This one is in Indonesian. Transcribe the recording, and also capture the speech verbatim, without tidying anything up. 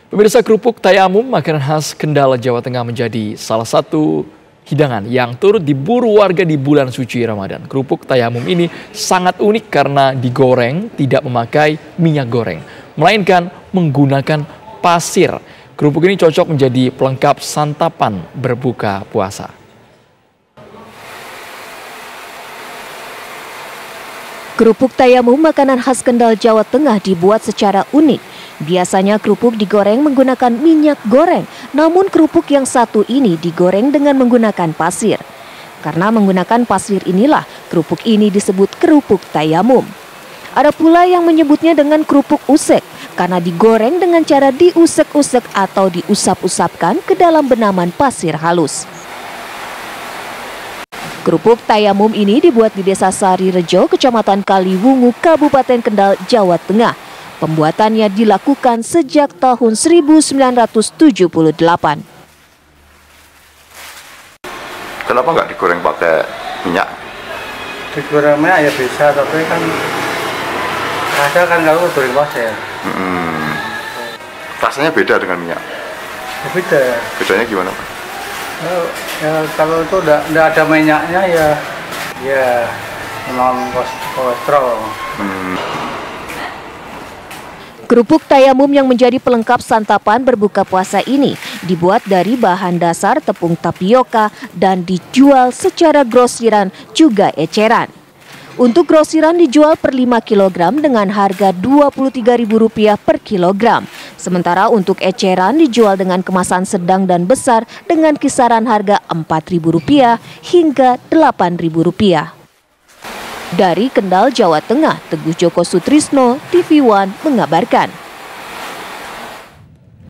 Pemirsa, kerupuk tayamum, makanan khas Kendal, Jawa Tengah, menjadi salah satu hidangan yang turut diburu warga di bulan suci Ramadan. Kerupuk tayamum ini sangat unik karena digoreng tidak memakai minyak goreng, melainkan menggunakan pasir. Kerupuk ini cocok menjadi pelengkap santapan berbuka puasa. Kerupuk tayamum, makanan khas Kendal, Jawa Tengah, dibuat secara unik. Biasanya kerupuk digoreng menggunakan minyak goreng, namun kerupuk yang satu ini digoreng dengan menggunakan pasir. Karena menggunakan pasir inilah kerupuk ini disebut kerupuk tayamum. Ada pula yang menyebutnya dengan kerupuk usek, karena digoreng dengan cara diusek-usek atau diusap-usapkan ke dalam benaman pasir halus. Kerupuk tayamum ini dibuat di Desa Sarirejo, Kecamatan Kaliwungu, Kabupaten Kendal, Jawa Tengah. Pembuatannya dilakukan sejak tahun seribu sembilan ratus tujuh puluh delapan. Kenapa nggak digoreng pakai minyak? Digoreng minyak ya bisa, tapi kan rasa kan kalau goreng pasir. Hmm. Rasanya beda dengan minyak? Ya beda. Bedanya gimana? Ya, ya kalau itu udah ada minyaknya ya, ya non kolesterol. Hmm. Kerupuk tayamum yang menjadi pelengkap santapan berbuka puasa ini dibuat dari bahan dasar tepung tapioka dan dijual secara grosiran juga eceran. Untuk grosiran dijual per lima kilogram dengan harga dua puluh tiga ribu rupiah per kilogram. Sementara untuk eceran dijual dengan kemasan sedang dan besar dengan kisaran harga empat ribu rupiah hingga delapan ribu rupiah. Dari Kendal, Jawa Tengah, Teguh Joko Sutrisno, T V One mengabarkan.